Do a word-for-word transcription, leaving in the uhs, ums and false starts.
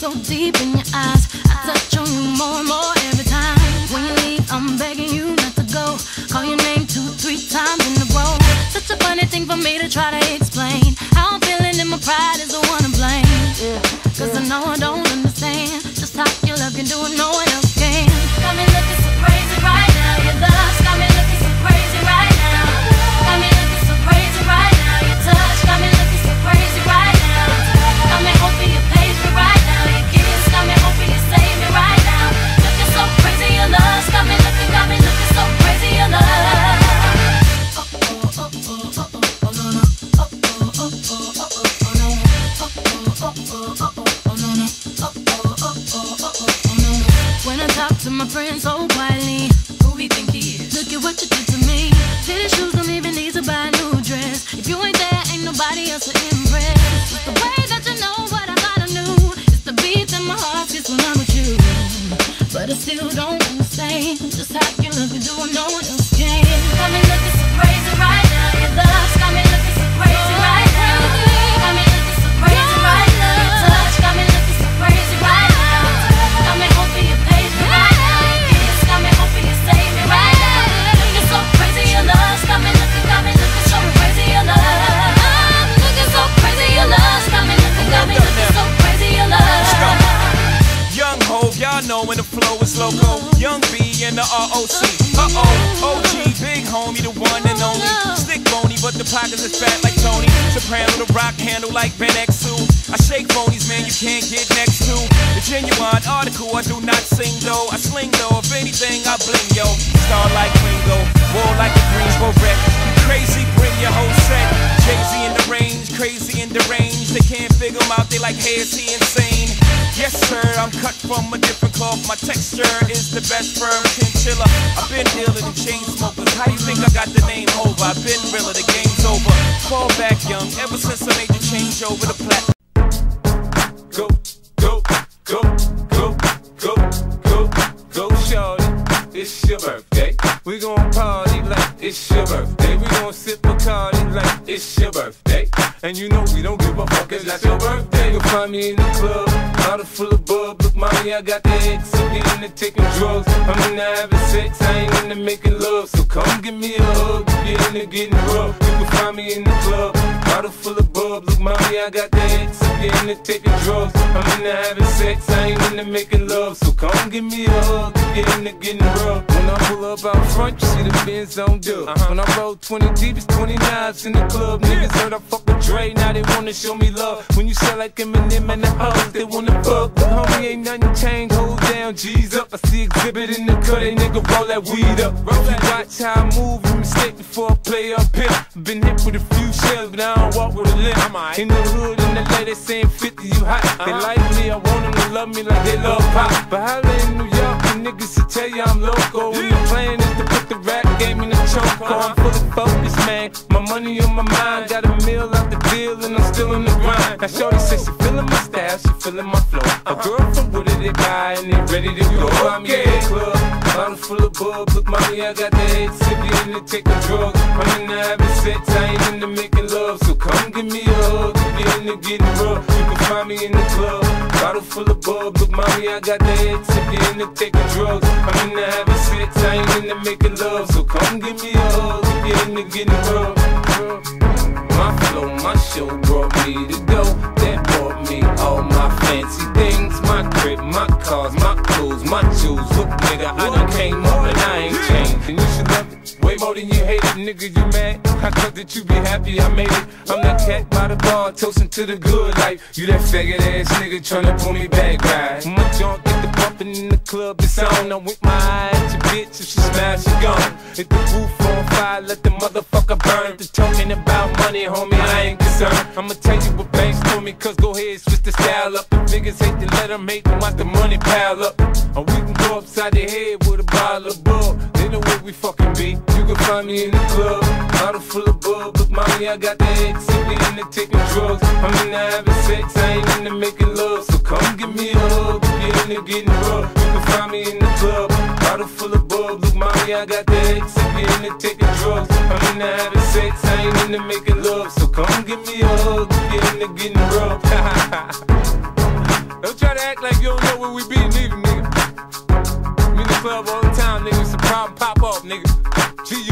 so deep in your eyes. I touch on you more and more every time. When you leave, I'm begging you not to go. Call your name two, three times in a row. Such a funny thing for me to try to explain. How I'm feeling and my pride is the one to blame. Yeah, Cause yeah. I know I don't understand just how your love can do it, no one else can. Got me looking so crazy right now. Your love got me looking so crazy right now. Got me looking so crazy right now. Your touch got me looking so crazy right now. Got me hoping you page me right now. Your kiss got me hoping you save me right now. Looking so crazy, your love got me looking, got me looking so crazy, your love. When I talk to my friends so quietly, who we think he is? Look at what you did to me. Fitted shoes don't even need to buy a new dress. If you ain't there, ain't nobody else to impress. It's the way that you know what I thought I knew. It's the beat that my heart gets when I'm with you. But I still don't understand just how you look and do what no one else can. Got me looking so crazy right now. Your love's got me looking so crazy right now. Got me looking so crazy right now. Your touch got me looking so crazy right now. Got me hoping you page me right now. Your kiss got me hoping you save me right now. Looking so crazy, your love's got me looking, got me looking so crazy, your love. Looking so crazy, your love's got me looking, got me looking so crazy, your love. Young Hov, y'all know when the flow is loco. Young B and the R O C. Uh-oh, O G, big homie, the one and only. Stick bony, but the pockets is fat like Tony. Soprano, the rock handle like Ben X two. I shake phonies, man, you can't get next to. The genuine article, I do not sing though. I sling though, if anything, I bling yo. Star like Ringo, war like a Greensboro wreck. You crazy, bring your whole set. Jay-Z in the range, crazy in the range. They can't figure him out, they like, hey, is he insane? Yes, sir, I'm cut from a different cloth. My texture is the best firm chinchilla. I've been dealer than chain smokers. How you think I got the name over? I've been realer, the game's over. Fall back young, ever since I made the change over the platform. Go, go, go, go, go, go, go, shorty. It's your birthday. We gon' party like it's your birthday. We gon' sip Bacardi like it's your birthday. And you know we don't give a fuck, it's not your birthday. You'll find me in the club, bottle full of bub. Look, mommy, I got the X, I'm into taking drugs. I'm into having sex, I ain't into making love. So come give me a hug, if you're into getting rough. You can find me in the club, bottle full of bub. Look, mommy, I got the X, I'm into taking drugs. I'm into having sex, I ain't into making love. So come give me a hug, if you're into getting rough. When I pull up out front, you see the Benz on dub. Uh-huh. When I roll twenty deep, it's twenty-nines in the club. Niggas heard I fuck with Dre, now they wanna show me love. When you sell like Eminem and the hoes, they wanna fuck. But homie, ain't nothing changed, hold down, G's up. I see exhibit in the cut, they nigga roll that weed up. Roll that. Watch how I move, you mistake before I play up here. Been hit with a few shells, but I don't walk with a limp. In the hood, in the lady saying fifty, you hot. Uh-huh. They like me, I want them to love me like they love pop. But holla in New York, the niggas to tell you I'm loco. When the plan is to put the rap game in the choke. I'm fully focused, man. My money on my mind, got a meal out the deal, and I'm still in the grind. Now shorty says she feeling my style, she feeling my flow. A girl from Wooded, they buy, and they ready to go. I'm in the club, bottle full of bub. Look, mommy, I got the head sick, you into taking drugs. I'm into having sex, I ain't into making love. So come give me a hug, if you're into getting rough. You can find me in the club, bottle full of bub. Look, mommy, I got the head sick, you into taking drugs. I'm into having sex, I ain't into making love. So come give me a hug, if you're into getting rough. My flow, my show brought me to go. That brought me all my fancy things. My crib, my cars, my clothes, my jewels. Look, nigga, I done came up and I ain't changed. And you should love it way more than you hate it. Nigga, you mad? I thought that you be happy I made it. I'm that cat by the bar, toasting to the good life. You that faggot ass nigga tryna pull me back, right? My junk get the bumpin' in the club, it's on. I'm with my eye at your bitch, if she smash, she gone. Hit the roof on fire, let the motherfucker burn. The talking about money, homie, I ain't concerned. I'ma tell you what banks told me, cause go ahead, switch the style up. If niggas hate to let them hate them, watch the money pile up. Or we can go upside the head with a bottle of bub. They know where we fucking be. You can find me in the club, bottle full of bub. Look, mommy, I got the X, simply into taking drugs. I'm into having sex, I ain't into making love. So come give me a hug, if you're into getting rough. You can find me in the club, bottle full of bub. Look, mommy, I got the X, simply into taking drugs. I'm into having sex, I ain't into making love. So come give me a hug, if you're into getting rough. Don't try to act like you don't know where we be, neither, nigga. I'm in the club all the time, nigga. It's a problem, pop off, nigga. G